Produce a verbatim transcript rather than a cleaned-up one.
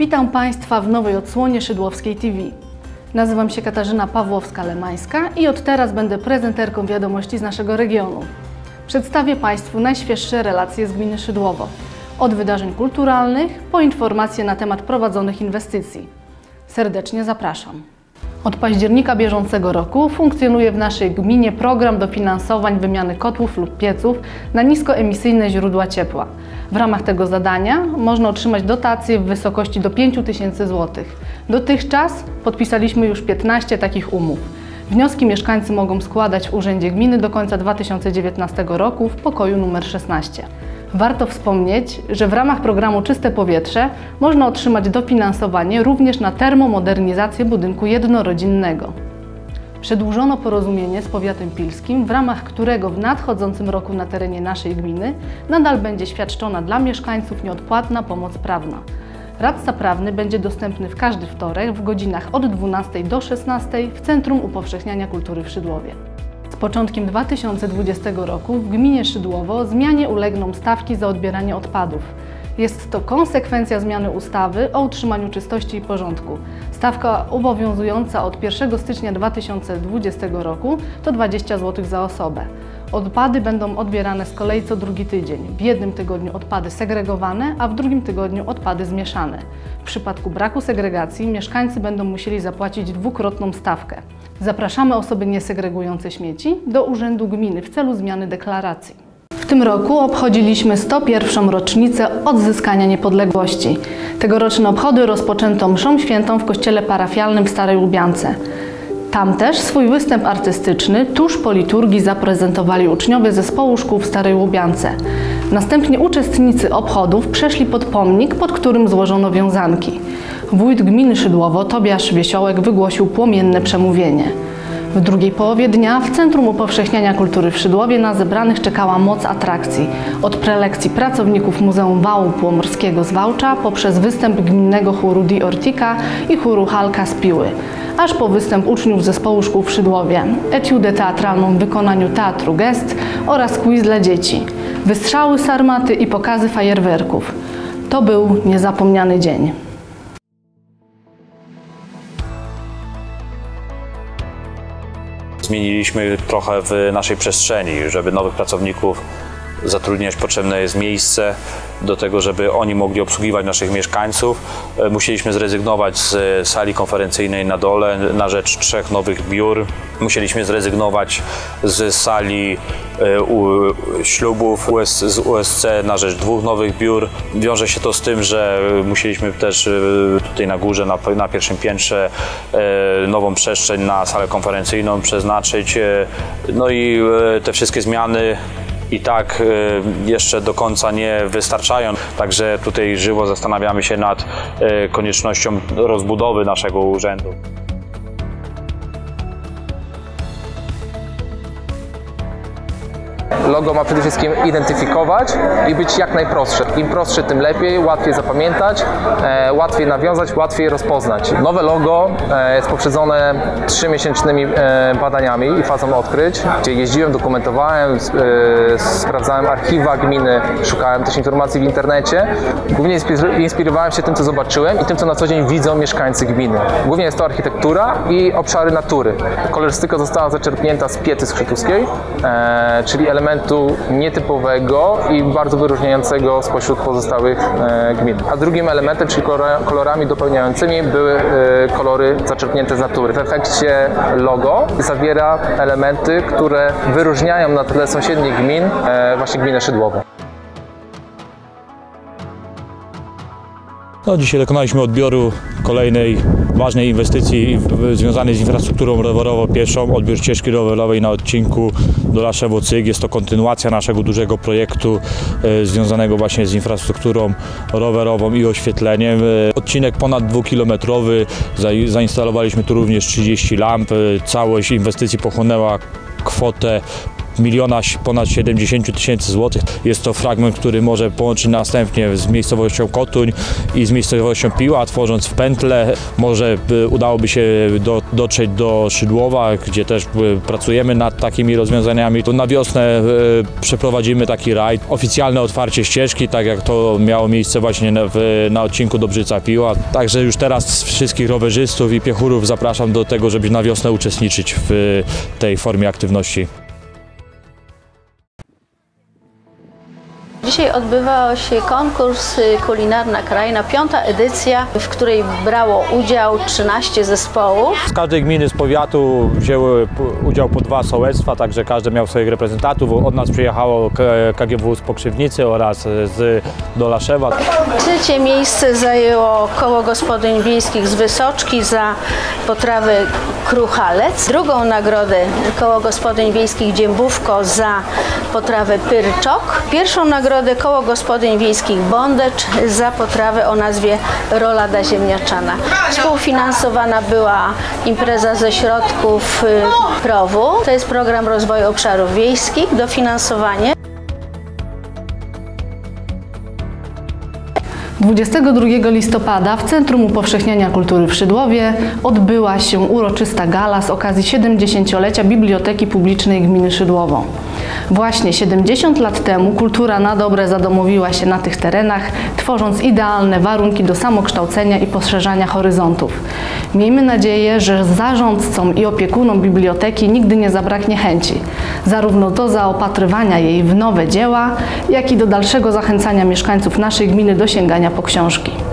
Witam Państwa w nowej odsłonie Szydłowskiej T V. Nazywam się Katarzyna Pawłowska-Lemańska i od teraz będę prezenterką wiadomości z naszego regionu. Przedstawię Państwu najświeższe relacje z gminy Szydłowo. Od wydarzeń kulturalnych po informacje na temat prowadzonych inwestycji. Serdecznie zapraszam. Od października bieżącego roku funkcjonuje w naszej gminie program dofinansowań wymiany kotłów lub pieców na niskoemisyjne źródła ciepła. W ramach tego zadania można otrzymać dotacje w wysokości do pięciu tysięcy złotych. Dotychczas podpisaliśmy już piętnaście takich umów. Wnioski mieszkańcy mogą składać w Urzędzie Gminy do końca dwa tysiące dziewiętnastego roku w pokoju numer szesnaście. Warto wspomnieć, że w ramach programu Czyste Powietrze można otrzymać dofinansowanie również na termomodernizację budynku jednorodzinnego. Przedłużono porozumienie z powiatem pilskim, w ramach którego w nadchodzącym roku na terenie naszej gminy nadal będzie świadczona dla mieszkańców nieodpłatna pomoc prawna. Radca prawny będzie dostępny w każdy wtorek w godzinach od dwunastej do szesnastej w Centrum Upowszechniania Kultury w Szydłowie. Z początkiem dwa tysiące dwudziestego roku w gminie Szydłowo zmianie ulegną stawki za odbieranie odpadów. Jest to konsekwencja zmiany ustawy o utrzymaniu czystości i porządku. Stawka obowiązująca od pierwszego stycznia dwa tysiące dwudziestego roku to dwadzieścia złotych za osobę. Odpady będą odbierane z kolei co drugi tydzień. W jednym tygodniu odpady segregowane, a w drugim tygodniu odpady zmieszane. W przypadku braku segregacji mieszkańcy będą musieli zapłacić dwukrotną stawkę. Zapraszamy osoby niesegregujące śmieci do Urzędu Gminy w celu zmiany deklaracji. W tym roku obchodziliśmy sto pierwszą rocznicę odzyskania niepodległości. Tegoroczne obchody rozpoczęto mszą świętą w kościele parafialnym w Starej Łubiance. Tam też swój występ artystyczny tuż po liturgii zaprezentowali uczniowie zespołu szkół w Starej Łubiance. Następnie uczestnicy obchodów przeszli pod pomnik, pod którym złożono wiązanki. Wójt gminy Szydłowo, Tobiasz Wiesiołek, wygłosił płomienne przemówienie. W drugiej połowie dnia w Centrum Upowszechniania Kultury w Szydłowie na zebranych czekała moc atrakcji. Od prelekcji pracowników Muzeum Wału Pomorskiego z Wałcza, poprzez występ gminnego chóru Di Ortica i chóru Halka z Piły, aż po występ uczniów zespołu szkół w Szydłowie, etiudę teatralną w wykonaniu Teatru Gest oraz quiz dla dzieci, wystrzały sarmaty i pokazy fajerwerków. To był niezapomniany dzień. Zmieniliśmy trochę w naszej przestrzeni, żeby nowych pracowników zatrudniać, potrzebne jest miejsce do tego, żeby oni mogli obsługiwać naszych mieszkańców. Musieliśmy zrezygnować z sali konferencyjnej na dole na rzecz trzech nowych biur. Musieliśmy zrezygnować z sali ślubów z U S C na rzecz dwóch nowych biur. Wiąże się to z tym, że musieliśmy też tutaj na górze, na, na pierwszym piętrze nową przestrzeń na salę konferencyjną przeznaczyć. No i te wszystkie zmiany i tak jeszcze do końca nie wystarczają, także tutaj żywo zastanawiamy się nad koniecznością rozbudowy naszego urzędu. Logo ma przede wszystkim identyfikować i być jak najprostsze. Im prostsze, tym lepiej, łatwiej zapamiętać, e, łatwiej nawiązać, łatwiej rozpoznać. Nowe logo e, jest poprzedzone trzymiesięcznymi e, badaniami i fazą odkryć, gdzie jeździłem, dokumentowałem, e, sprawdzałem archiwa gminy, szukałem też informacji w internecie. Głównie inspirowałem się tym, co zobaczyłem i tym, co na co dzień widzą mieszkańcy gminy. Głównie jest to architektura i obszary natury. Kolorystyka została zaczerpnięta z Piety Skrzytuskiej, e, czyli elementu nietypowego i bardzo wyróżniającego spośród pozostałych e, gmin. A drugim elementem, czyli kolorami dopełniającymi, były e, kolory zaczerpnięte z natury. W efekcie logo zawiera elementy, które wyróżniają na tle sąsiednich gmin e, właśnie gminę Szydłowo. No, dzisiaj dokonaliśmy odbioru kolejnej ważnej inwestycji związanej z infrastrukturą rowerowo-pieszą, odbiór ścieżki rowerowej na odcinku Dolaszewo-Cyg. Jest to kontynuacja naszego dużego projektu e, związanego właśnie z infrastrukturą rowerową i oświetleniem. E, odcinek ponad dwukilometrowy, za, zainstalowaliśmy tu również trzydzieści lamp. E, całość inwestycji pochłonęła kwotę miliona ponad siedemdziesięciu tysięcy złotych. Jest to fragment, który może połączyć następnie z miejscowością Kotuń i z miejscowością Piła, tworząc w pętlę. Może udałoby się do, dotrzeć do Szydłowa, gdzie też pracujemy nad takimi rozwiązaniami. To na wiosnę przeprowadzimy taki rajd, oficjalne otwarcie ścieżki, tak jak to miało miejsce właśnie na, w, na odcinku Dobrzyca-Piła. Także już teraz wszystkich rowerzystów i piechurów zapraszam do tego, żeby na wiosnę uczestniczyć w tej formie aktywności. Dzisiaj odbywał się konkurs Kulinarna Kraina, piąta edycja, w której brało udział trzynaście zespołów. Z każdej gminy z powiatu wzięły udział po dwa sołectwa, także każdy miał swoich reprezentantów. Od nas przyjechało K G W z Pokrzywnicy oraz z Dolaszewa. Trzecie miejsce zajęło Koło Gospodyń Wiejskich z Wysoczki za potrawę kruchalec. Drugą nagrodę Koło Gospodyń Wiejskich Dziębówko za potrawę pyrczok. Pierwszą nagrodę Koło Gospodyń Wiejskich Bądecz za potrawę o nazwie rolada ziemniaczana. Współfinansowana była impreza ze środków P R O W-u. To jest Program Rozwoju Obszarów Wiejskich, dofinansowanie. dwudziestego drugiego listopada w Centrum Upowszechniania Kultury w Szydłowie odbyła się uroczysta gala z okazji siedemdziesięciolecia Biblioteki Publicznej Gminy Szydłowo. Właśnie siedemdziesiąt lat temu kultura na dobre zadomowiła się na tych terenach, tworząc idealne warunki do samokształcenia i poszerzania horyzontów. Miejmy nadzieję, że zarządcom i opiekunom biblioteki nigdy nie zabraknie chęci, zarówno do zaopatrywania jej w nowe dzieła, jak i do dalszego zachęcania mieszkańców naszej gminy do sięgania po książki.